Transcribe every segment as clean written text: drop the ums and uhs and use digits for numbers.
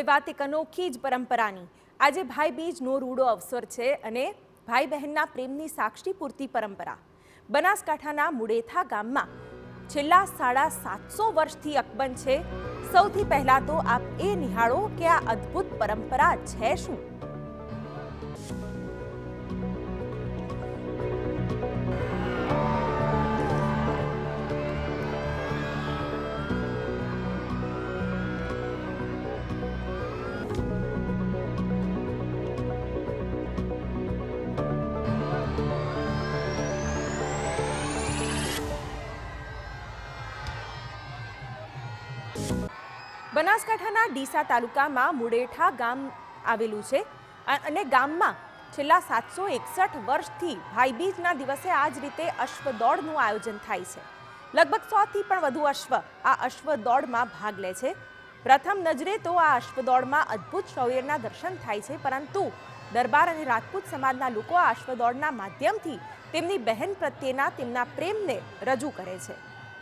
વાત એક અનોખી જ પરંપરાની। આજે ભાઈ બીજનો રૂડો અવસર છે અને ભાઈ બહેનના પ્રેમની સાક્ષી પૂરતી પરંપરા બનાસકાંઠાના મુડેઠા ગામમાં છેલ્લા 750 વર્ષથી અકબંધ છે। સૌથી પહેલા તો આપ એ નિહાળો કે આ અદ્ભુત પરંપરા છે શું। બનાસકાંઠાના ડીસા તાલુકામાં મુડેઠા ગામ આવેલું છે અને ગામમાં છેલ્લા 761 વર્ષથી ભાઈબીજના દિવસે આ જ રીતે અશ્વ દોડનું આયોજન થાય છે। લગભગ 100 થી પણ વધુ અશ્વ આ અશ્વ દોડમાં ભાગ લે છે। પ્રથમ નજરે તો આ અશ્વ દોડમાં અદ્ભુત શૌર્યના દર્શન થાય છે, પરંતુ દરબાર અને રાજપૂત સમાજના લોકો આ અશ્વ દોડના માધ્યમથી તેમની બહેન પ્રત્યેના તેમના પ્રેમને રજૂ કરે છે।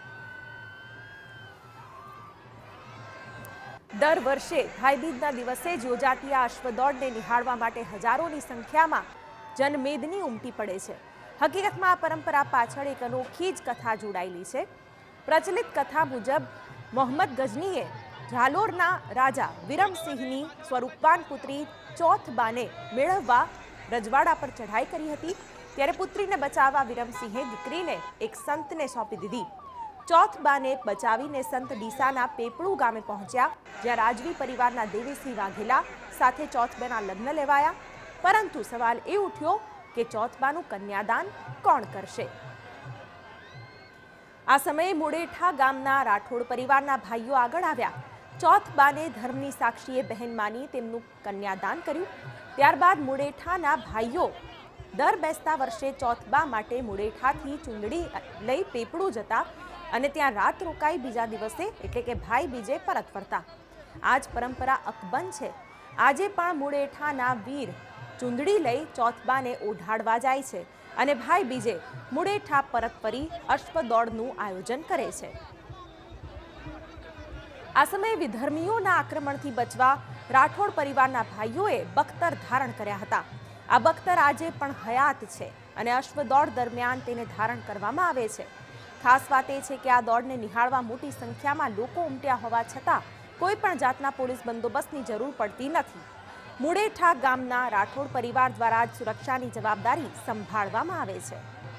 દર વર્ષે ભાઈબીજના દિવસે જ યોજાતી આ અશ્વદોડને નિહાળવા માટે હજારોની સંખ્યામાં જનમેદની ઉમટી પડે છે। હકીકતમાં આ પરંપરા પાછળ એક અનોખી જ કથા જોડાયેલી છે। પ્રચલિત કથા મુજબ મોહમ્મદ ગઝનીએ ઝાલોરના રાજા વિરમસિંહની સ્વરૂપવાન પુત્રી ચોથબાને મેળવવા રજવાડા પર ચઢાઈ કરી હતી। ત્યારે પુત્રીને બચાવવા વિરમસિંહે દીકરીને એક સંતને સોંપી દીધી। ચોથબાને બચાવીને સંત ડીસાના પેપળુ ગામે પહોંચ્યા, જ્યાં રાજવી પરિવારના દેવીસિંહ વાઘેલા સાથે ચોથબાના લગ્ન લેવાયા। પરંતુ સવાલ એ ઉઠ્યો કે ચોથબાનું કન્યાદાન કોણ કરશે। આ સમયે મુડેઠા ગામના રાઠોડ પરિવારના ભાઈઓ આગળ આવ્યા। ચોથબાને ધર્મની સાક્ષીએ બહેન માની તેમનું કન્યાદાન કર્યું। ત્યારબાદ મુડેઠાના ભાઈઓ દર બેસતા વર્ષે ચોથબા માટે મુડેઠાથી ચૂંદડી લઈ પેપળુ જતા અને ત્યાં રાત રોકાઈ બીજા દિવસે એટલે કે ભાઈ બીજે પરત ફરતા। આ જ પરંપરા અકબંધ છે। આજે પણ મુડેઠાના વીર ચૂંદડી લઈ ચોથબાને ઓઢાડવા જાય છે અને ભાઈ બીજે મુડેઠા પરત ફરી અશ્વ દોડનું આયોજન કરે છે। આ સમયે વિધર્મીઓના આક્રમણથી બચવા રાઠોડ પરિવારના ભાઈઓએ બખ્તર ધારણ કર્યા હતા। આ બખ્તર આજે પણ હયાત છે અને અશ્વ દોડ દરમિયાન તેને ધારણ કરવામાં આવે છે। ખાસ વાત એ છે કે આ દોડને નિહાળવા મોટી સંખ્યામાં લોકો ઉમટ્યા હોવા છતાં કોઈ પણ જાતના પોલીસ બંદોબસ્તની જરૂર પડતી નથી। મુડેઠા ગામના રાઠોડ પરિવાર દ્વારા જ સુરક્ષાની જવાબદારી સંભાળવામાં આવે છે।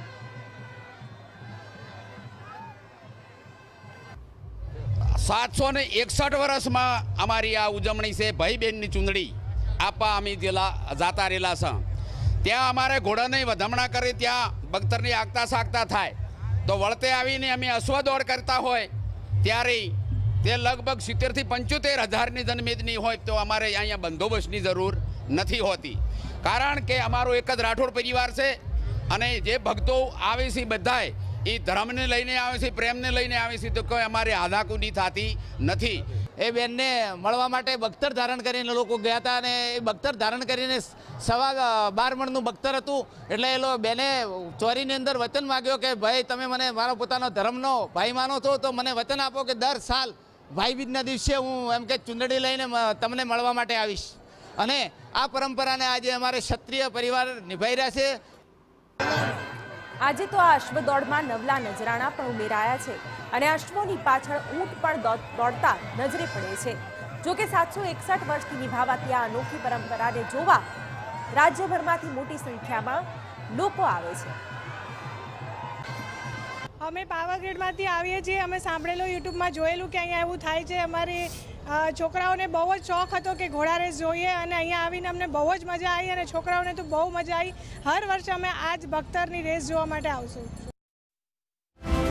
761 વર્ષમાં અમારી આ ઉજવણી છે। ભાઈ બહેનની ચૂંદડી આપવા અમે જાતા રહેલા છે। ત્યાં અમારે ઘોડાની વધામણા કરી, ત્યાં બખ્તરની આગતા સાગતા થાય તો વળતે આવીને અમે અશ્વ દોડ કરતા હોય ત્યારે તે લગભગ 70 થી 75 હજારની જનમેદની હોય તો અમારે અહીંયા બંદોબસ્તની જરૂર નથી હોતી, કારણ કે અમારો એક જ રાઠોડ પરિવાર છે અને જે ભક્તો આવે છે બધાય એ ધર્મને લઈને આવે છે, પ્રેમને લઈને આવે છે, તો કોઈ અમારે આધાકુની થતી નથી। એ બેનને મળવા માટે બખ્તર ધારણ કરીને લોકો ગયા હતા અને એ બખ્તર ધારણ કરીને 12 મણનું બખ્તર હતું। એટલે એ બેને ચોરીની અંદર વચન માગ્યો કે ભાઈ તમે મને મારો પોતાનો ધર્મનો ભાઈ માનો છો તો મને વચન આપો કે દર સાલ ભાઈબીજના દિવસે હું એમ કે ચૂંદડી લઈને તમને મળવા માટે આવીશ। અને આ પરંપરાને આજે અમારે ક્ષત્રિય પરિવાર નિભાઈ રહ્યા છે। આજે તો આ અશ્વ દોડમાં નવલા નજરાણા પણ ઉમેરાયા છે અને અશ્વોની પાછળ ઊંટ પણ દોડતા નજરે પડે છે। જો કે 761 વર્ષથી નિભાવાતી આ અનોખી પરંપરાને જોવા રાજ્યભરમાંથી મોટી સંખ્યામાં લોકો આવે છે। અમે પાવાગઢમાંથી આવીએ છીએ। અમે સાંભળેલું, યુટ્યુબમાં જોયેલું કે અહીંયા એવું થાય છે। અમારી છોકરાઓને બહુ જ શોખ હતો કે ઘોડા રેસ જોઈએ અને અહીંયા આવીને અમને બહુ જ મજા આવી અને છોકરાઓને તો બહુ મજા આવી। હર વર્ષે અમે આ જ બખ્તરની રેસ જોવા માટે આવશું।